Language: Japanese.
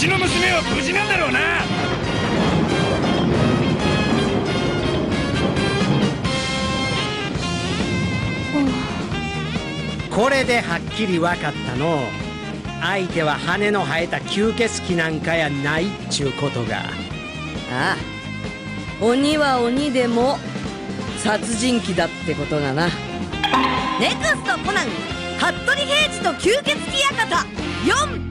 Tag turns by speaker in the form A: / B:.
A: ちの娘は無事なんだろうな。
B: これではっきり分かったの。相手は羽の生えた吸血鬼なんかやないっちゅうことが。
C: ああ、鬼は鬼でも殺人鬼だってことがな。ネクストコナン服部平次と吸血鬼館4